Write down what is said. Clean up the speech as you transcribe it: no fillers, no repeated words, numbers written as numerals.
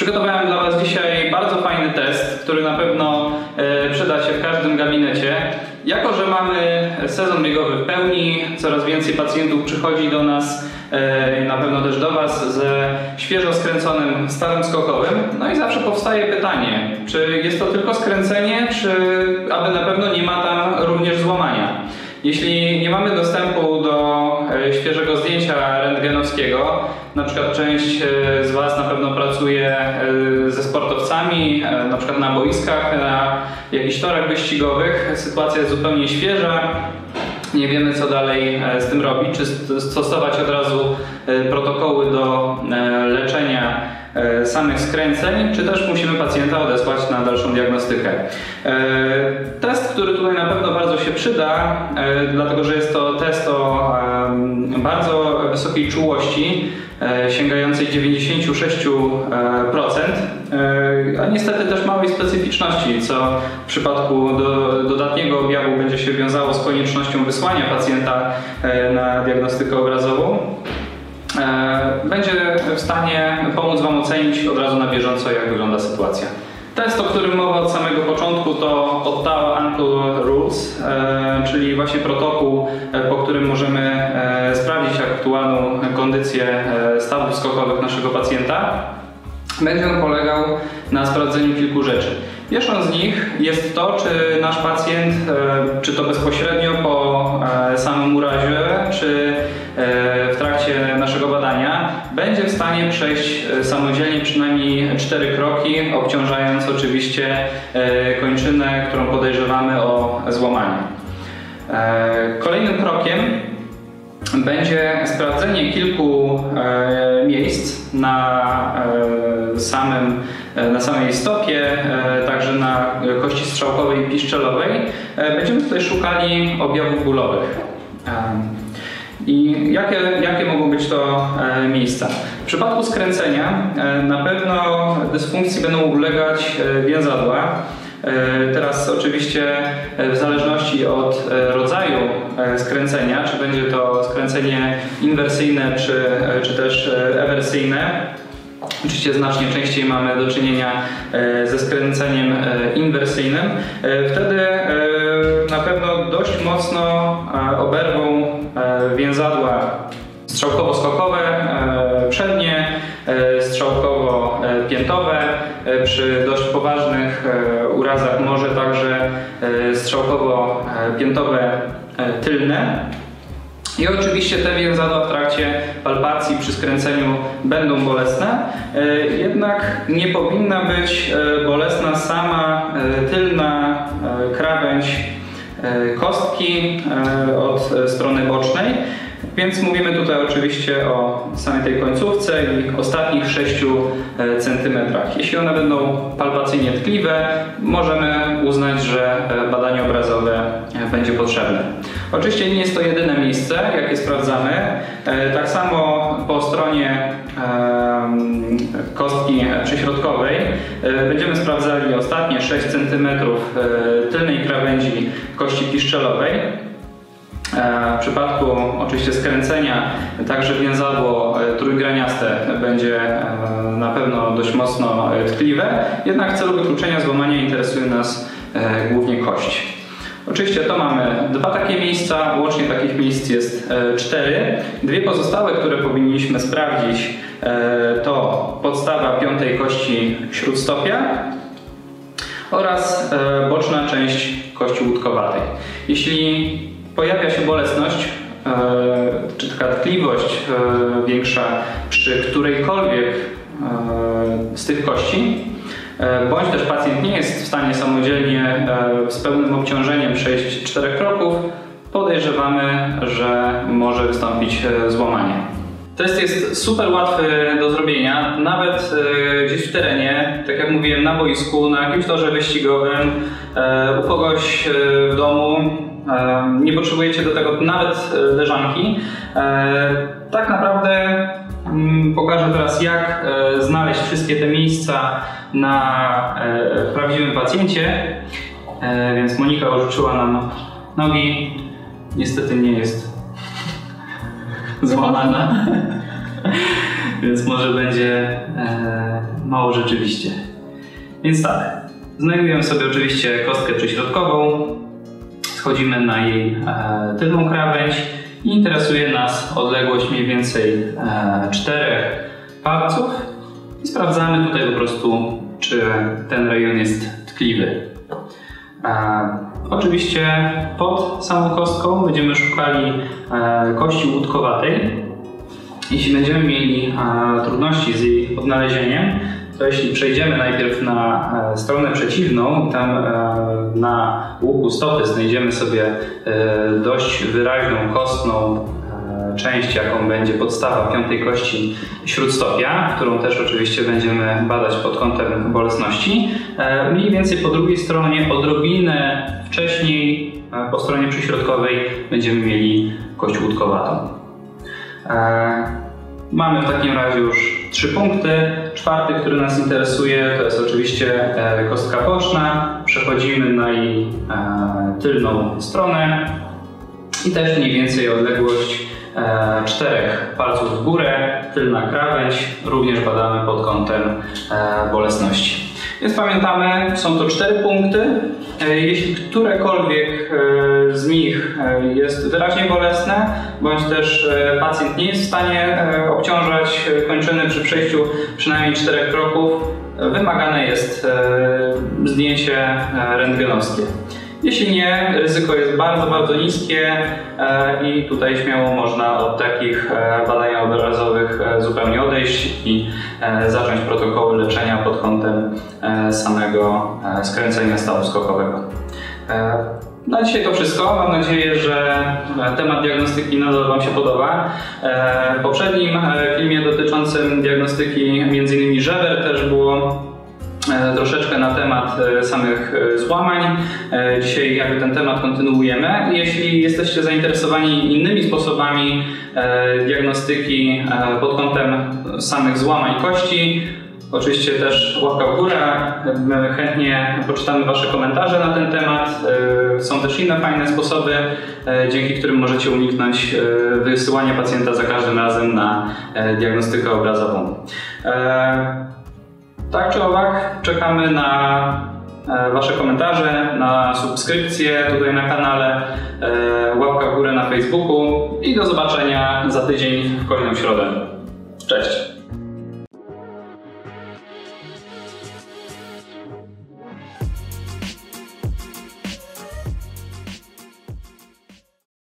Przygotowałem dla Was dzisiaj bardzo fajny test, który na pewno przyda się w każdym gabinecie. Jako że mamy sezon biegowy w pełni, coraz więcej pacjentów przychodzi do nas i na pewno też do Was ze świeżo skręconym stawem skokowym. No i zawsze powstaje pytanie, czy jest to tylko skręcenie, czy aby na pewno nie ma tam również złamania. Jeśli nie mamy dostępu do świeżego zdjęcia rentgenowskiego, na przykład część z Was na pewno pracuje ze sportowcami, na przykład na boiskach, na jakichś torach wyścigowych, sytuacja jest zupełnie świeża, nie wiemy co dalej z tym robić, czy stosować od razu protokoły do leczenia samych skręceń, czy też musimy pacjenta odesłać na dalszą diagnostykę. Test, który tutaj na pewno bardzo się przyda, dlatego że jest to test o bardzo wysokiej czułości, sięgającej 96%, a niestety też małej specyficzności, co w przypadku dodatniego objawu będzie się wiązało z koniecznością wysłania pacjenta na diagnostykę obrazową. Będzie w stanie pomóc Wam ocenić od razu na bieżąco, jak wygląda sytuacja. Test, o którym mowa od samego początku, to Ottawa-Ankle Rules, czyli właśnie protokół, po którym możemy sprawdzić aktualną kondycję stawów skokowych naszego pacjenta. Będzie on polegał na sprawdzeniu kilku rzeczy. Pierwszą z nich jest to, czy nasz pacjent, czy to bezpośrednio po samym urazie, czy w trakcie naszego badania, będzie w stanie przejść samodzielnie przynajmniej 4 kroki, obciążając oczywiście kończynę, którą podejrzewamy o złamanie. Kolejnym krokiem będzie sprawdzenie kilku miejsc na samej stopie, także na kości strzałkowej i piszczelowej. Będziemy tutaj szukali objawów bólowych. I jakie mogą być to miejsca? W przypadku skręcenia na pewno dysfunkcji będą ulegać więzadła. Teraz oczywiście w zależności od rodzaju skręcenia, czy będzie to skręcenie inwersyjne, czy też ewersyjne, oczywiście znacznie częściej mamy do czynienia ze skręceniem inwersyjnym, wtedy na pewno dość mocno oberwą więzadła strzałkowo-skokowe przednie, strzałkowo-piętowe, przy dość poważnych urazach może także strzałkowo-piętowe tylne. I oczywiście te więzadła w trakcie palpacji przy skręceniu będą bolesne, jednak nie powinna być bolesna sama tylna krawędź kostki od strony bocznej. Więc mówimy tutaj oczywiście o samej tej końcówce i ostatnich 6 cm. Jeśli one będą palpacyjnie tkliwe, możemy uznać, że badanie obrazowe będzie potrzebne. Oczywiście nie jest to jedyne miejsce, jakie sprawdzamy. Tak samo po stronie kostki przyśrodkowej będziemy sprawdzali ostatnie 6 cm tylnej krawędzi kości piszczelowej. W przypadku oczywiście skręcenia także więzadło trójgraniaste będzie na pewno dość mocno tkliwe, jednak w celu wykluczenia złamania interesuje nas głównie kość. Oczywiście to mamy 2 takie miejsca, łącznie takich miejsc jest 4. 2 pozostałe, które powinniśmy sprawdzić, to podstawa piątej kości śródstopia oraz boczna część kości łódkowatej. Jeśli pojawia się bolesność, czy taka tkliwość większa przy którejkolwiek z tych kości, bądź też pacjent nie jest w stanie samodzielnie z pełnym obciążeniem przejść 4 kroków, podejrzewamy, że może wystąpić złamanie. Test jest super łatwy do zrobienia, nawet gdzieś w terenie, tak jak mówiłem, na boisku, na jakimś torze wyścigowym, u kogoś w domu. Nie potrzebujecie do tego nawet leżanki. Tak naprawdę pokażę teraz, jak znaleźć wszystkie te miejsca na prawdziwym pacjencie. Więc Monika użyczyła nam nogi. Niestety nie jest złamana. Więc może będzie mało rzeczywiście. Więc tak, znajdujemy sobie oczywiście kostkę przyśrodkową, schodzimy na jej tylną krawędź i interesuje nas odległość mniej więcej 4 palców i sprawdzamy tutaj po prostu, czy ten rejon jest tkliwy. Oczywiście pod samą kostką będziemy szukali kości łódkowatej. Jeśli będziemy mieli trudności z jej odnalezieniem, to jeśli przejdziemy najpierw na stronę przeciwną, tam na łuku stopy znajdziemy sobie dość wyraźną kostną część, jaką będzie podstawa piątej kości śródstopia, którą też oczywiście będziemy badać pod kątem bolesności. Mniej więcej po drugiej stronie, odrobinę wcześniej, po stronie przyśrodkowej, będziemy mieli kość łódkowatą. Mamy w takim razie już 3 punkty. 4., który nas interesuje, to jest oczywiście kostka boczna. Przechodzimy na jej tylną stronę i też mniej więcej odległość 4 palców w górę, tylna krawędź, również badamy pod kątem bolesności. Więc pamiętamy, są to 4 punkty. Jeśli którekolwiek z nich jest wyraźnie bolesne, bądź też pacjent nie jest w stanie obciążać kończyny przy przejściu przynajmniej 4 kroków, wymagane jest zdjęcie rentgenowskie. Jeśli nie, ryzyko jest bardzo, bardzo niskie i tutaj śmiało można od takich badań obrazowych zupełnie odejść i zacząć protokoły leczenia pod kątem samego skręcenia stawu skokowego. Na dzisiaj to wszystko. Mam nadzieję, że temat diagnostyki nadal Wam się podoba. W poprzednim filmie dotyczącym diagnostyki m.in. żeber też było troszeczkę na temat samych złamań. Dzisiaj jakby ten temat kontynuujemy. Jeśli jesteście zainteresowani innymi sposobami diagnostyki pod kątem samych złamań kości, oczywiście też łapka w górę. My chętnie poczytamy Wasze komentarze na ten temat. Są też inne fajne sposoby, dzięki którym możecie uniknąć wysyłania pacjenta za każdym razem na diagnostykę obrazową. Tak czy owak, czekamy na Wasze komentarze, na subskrypcję tutaj na kanale, łapka w górę na Facebooku i do zobaczenia za tydzień w kolejną środę. Cześć!